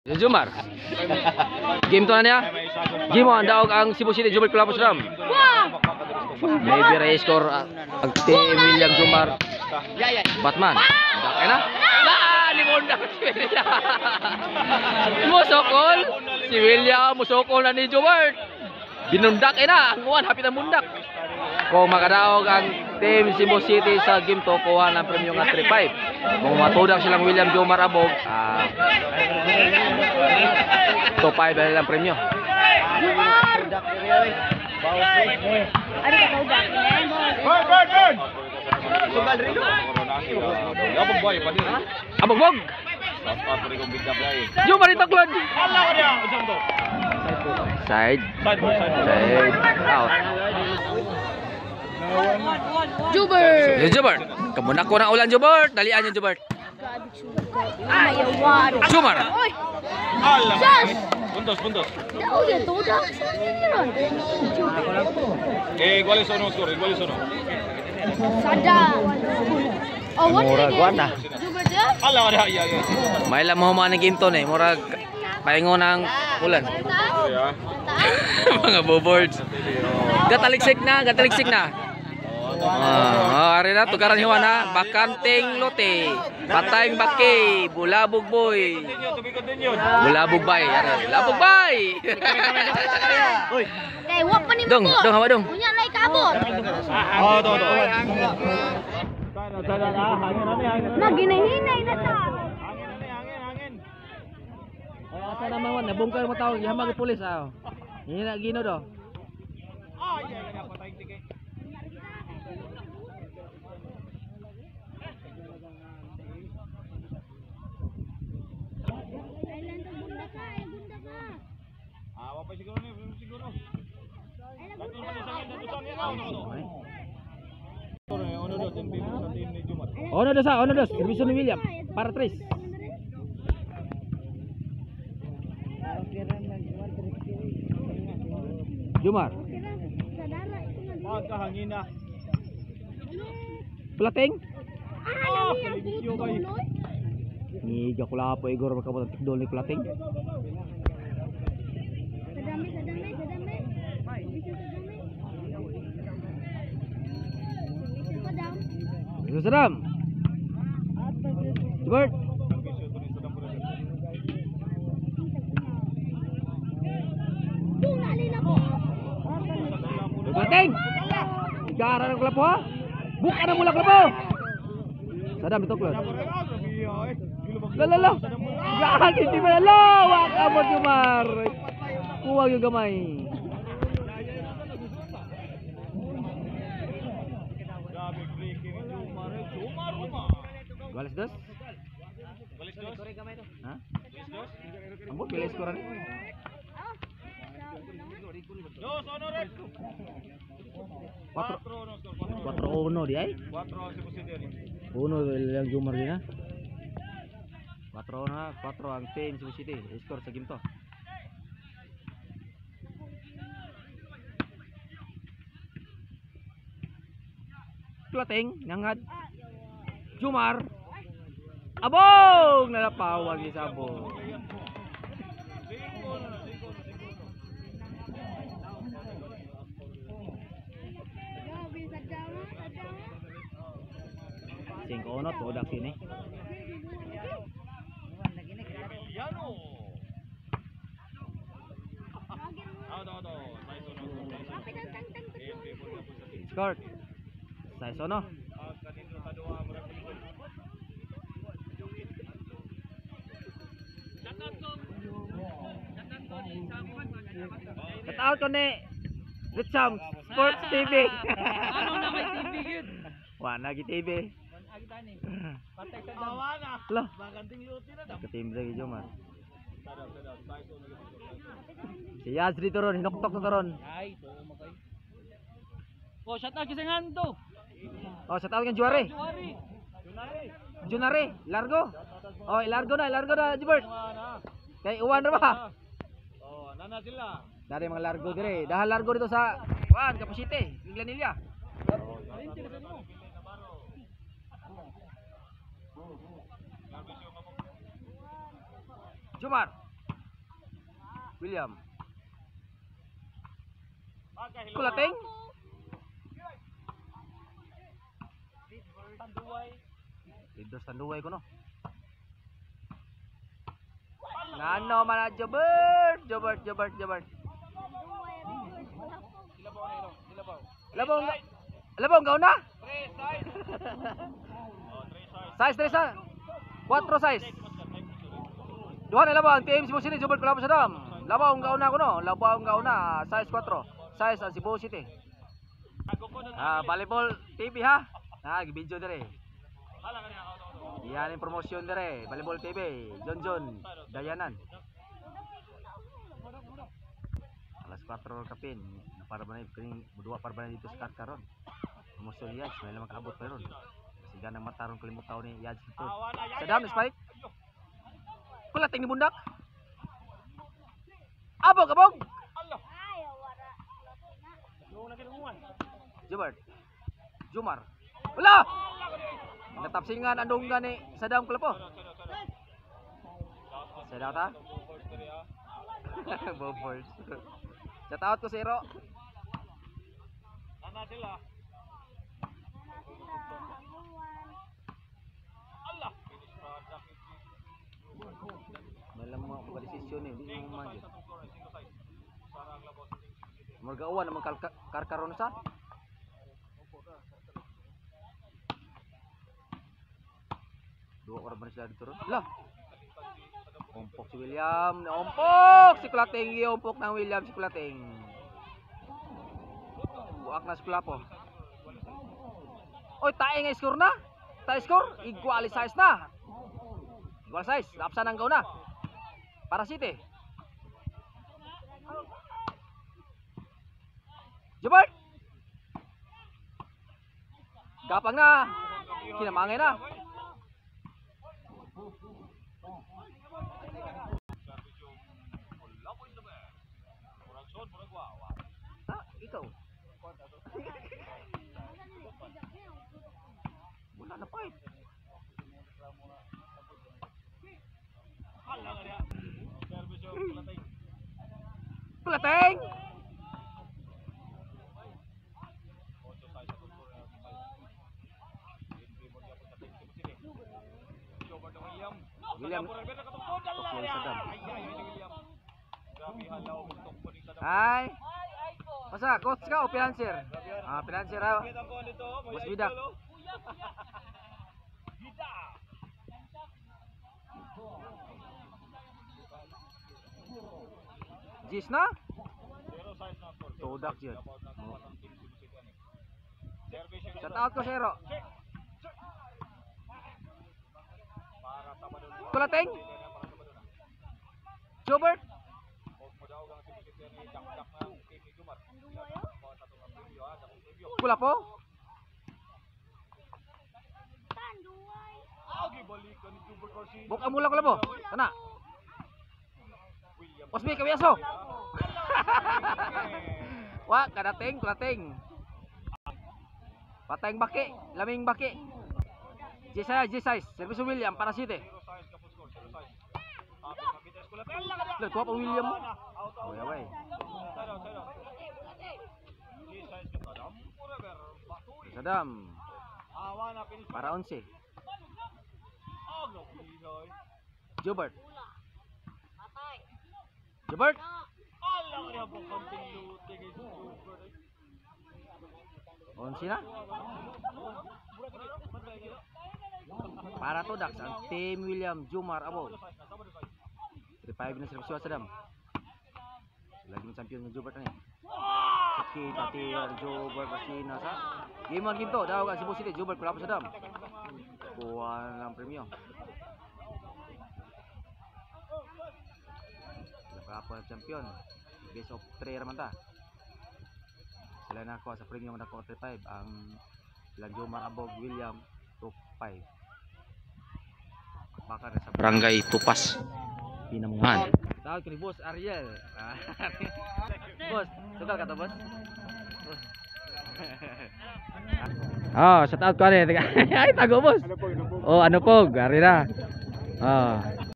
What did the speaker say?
Jumar. Game to na niya. Game mo ang daog ang Cebu City Jubel Kulapos Ram. Maybe race score ang team William Jumar. Batman. Dakay na. Ni Mundak si William. Musokol. Si William musokol na ni Jumar. Binundak na. Ang kuwan hapit ang mundak. Kung makadaog ang team Cebu City sa game to, kuha ng premyo nga 3-5. Kung matudak silang William Jomar Abog, 2-5 na nilang premyo. Jomar! Ano ka kaudak? Bird! Sugal rin o? Abog-boy, pati. Abog-bog! Jomar itaklod! Allah ko niya! Saan to? Side. Out. Jubert! Jubert! Kamunak ko ng ulan, Jubert! Dalian yung Jubert! Ayaw! Jumar! Oy! Allah! Sus! Puntos. Daw yan, tudak sa niliron. Igual es uno, score, igual es uno. Sada! Oh, what Murag did wana. Jubert ya? Allah ko niya, iya. May alam mo mga game to na eh. Murag paingo ng ulan. Mga boboards. Gataliksik na. Ari na, tugaran hiwan ha. Bakanting lote. Patayng baki. Bulabog boy. Bulabog bay. Bulabog bay. Kay, wak pa ni mo. Dong, hawa dong. Punya lay kabot. Oh, to. Naginahinay na ta. Hangin. Asa naman wan, nabungkal mo tao. Yahamag pulis ah. Hina gino do. Iya, patay tiket. Wapay siguro. Ono dos. Serviso ni William. Para 3. Jumar. Kahangin na. Plating. Kalisyo kay. Ni gakula po igor makabot tikdol ni Plating. Sadam. Jubert. Plating. Igara ng klapo ha. Buka na mula klapo. Sadam ito klod. Lala. Gagi di ba lawak amo Jumar. Kuwag yung gamay. Galis dos? Ha? Ambot bilis ko rin. Dos, ono red. 4-1 di ay? 4 Cebu City. 1 yang Jumar din ha? 4 ang team Cebu City. Score sa game to. Plating, nangad. Jumar. Abog! Nalapawag ni Sabog. Singko onot, udak sini. Score. Saya sono. Shout out ko ni Richam Sports TV. Ano na may TV yun? Wana gi TV. Patay sa dawana. Lah, Maganting yuti na daw. ketimbre gi Jomar. Si Yazri turun, hinoktok na turun. Ay, to makay. Oh, shut out kisangan to. Oh, shout out kan Juare. Juari. Junare, largo. Oh, largo na Jubert. Kay uwan ra ba? Oh, nana sila. Dari mga largo dire. Dahil largo dito sa Kapusite, Glanilla. Jumar. William. Kulating. Lidos tanduay ko no. Ngano man Jobert. Labong kau na? Size 3 sa. 4 size. Duha na labang team Cebu City Jobert Kalapos Adam. Labong kau na kuno, labong kau na size 4. Size ang Cebu City. Volleyball TV ha. Video dire. Yan yung promotion dire. Volleyball TV. John Dayanan. Alas 4 kapin. Para ba na yung dua para ba na dito sa karon. Promotion Yads. May lamang kaabot pa ron. Kasi ganang mataron kalimut taon ni Yads ito. Sadam, spike. Kulating ni bundak. Abog. Jumar. Wala! Natapsingan andong gani Sadam Kulapo. Sadam ta? Bobors. Shout out ko si Ero. Nana sila. Allah. Malam mo ko desisyon eh, di mo man. Margauan naman karkaron sa. Dua orang bersila dito ron. Lah. Ompok si William, ompok si Kulating, ompok ng William si Kulating. Buak na si Kulapo. Oy, tae nga score na. Tae score, equalize na. Equalize, lapsan ang gaw na. Para City. Jebert. Gapang na. Kinamangay na. Ikaw. Wala na pa eh. Kulating. William. Hai. Masa coach ka o financier? Financier ha. Bos bidak. Jis na? Todak yun. Shout out ko Sero. Kulating. Jobert. Kulapo. Buka mula Kulapo. Kana. Osmi kawiaso. Wah, kadating Kulating. Patayang baki, laming baki. G6, Service William para City. Lihat kuha pa William mo. Away. Sadam. Para 11. Jobert. Onsi na. Para to Dax ang Team William Jumar Abo. 3-5 na sila Sadam. Laging champion ng Jobert na niya. Sakit pati Jobert Basina sa game on game to daw ka Cebu City Jobert Kalapos Sadam. Kuha ng premyo. Kapwa champion. Best of 3 raman ta. Sila na ako sa premyo na ako 3-5 ang William Jumar Abog William 2-5. Bakar sa Barangay Tupas Pinamungan. Tawag ko ni Boss Ariel. Boss, sugal ka to, Boss? Shout out ko ani. Ay, tago, Boss. Ano po? Ari na.